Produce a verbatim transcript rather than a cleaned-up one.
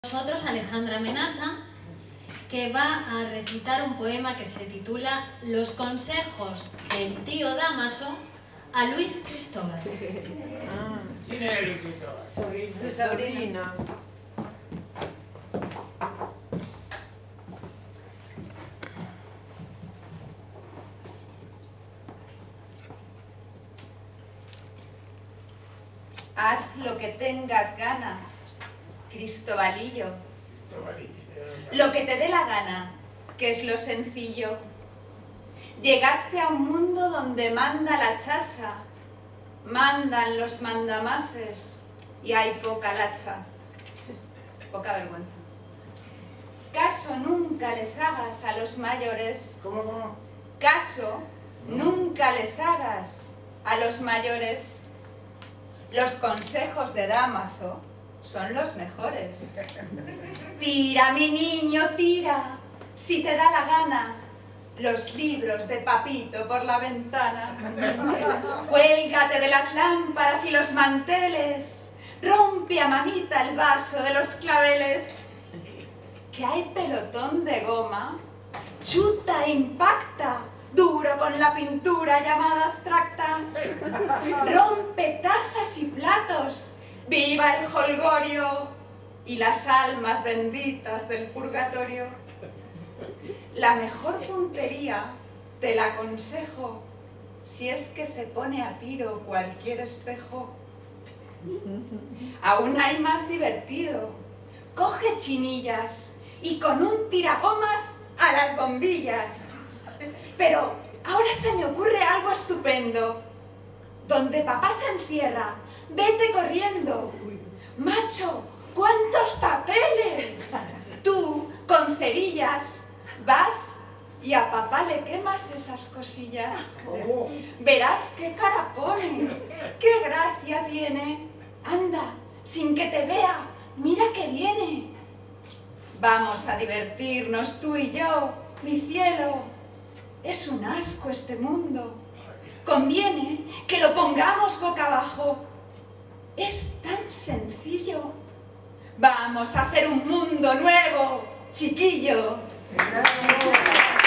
Nosotros Alejandra Menasa, que va a recitar un poema que se titula Los consejos del tío Dámaso a Luis Cristóbal. Ah. ¿Quién es Luis Cristóbal? Sobrina. Su sobrina. Haz lo que tengas gana, Cristobalillo. Lo que te dé la gana, que es lo sencillo. Llegaste a un mundo donde manda la chacha, mandan los mandamases y hay poca lacha. Poca vergüenza. Caso nunca les hagas a los mayores. ¿Cómo, cómo? Caso nunca les hagas a los mayores. Los consejos de Dámaso son los mejores. Tira, mi niño, tira, si te da la gana, los libros de papito por la ventana. Cuélgate de las lámparas y los manteles, rompe a mamita el vaso de los claveles. Que hay pelotón de goma, chuta e impacta, duro con la pintura llamada abstracta. Rompe tazas y platos, viva el jolgorio y las almas benditas del purgatorio. La mejor puntería, te la aconsejo, si es que se pone a tiro cualquier espejo. Aún hay más divertido, coge chinillas y con un tiragomas a las bombillas. Pero ahora se me ocurre algo estupendo. Donde papá se encierra, vete corriendo. Macho, ¡cuántos papeles! Tú, con cerillas, vas y a papá le quemas esas cosillas. Verás qué cara pone, qué gracia tiene. Anda, sin que te vea, mira que viene. Vamos a divertirnos tú y yo, mi cielo. Es un asco este mundo. Conviene que lo pongamos boca abajo. Es tan sencillo. Vamos a hacer un mundo nuevo, chiquillo. ¡Bravo!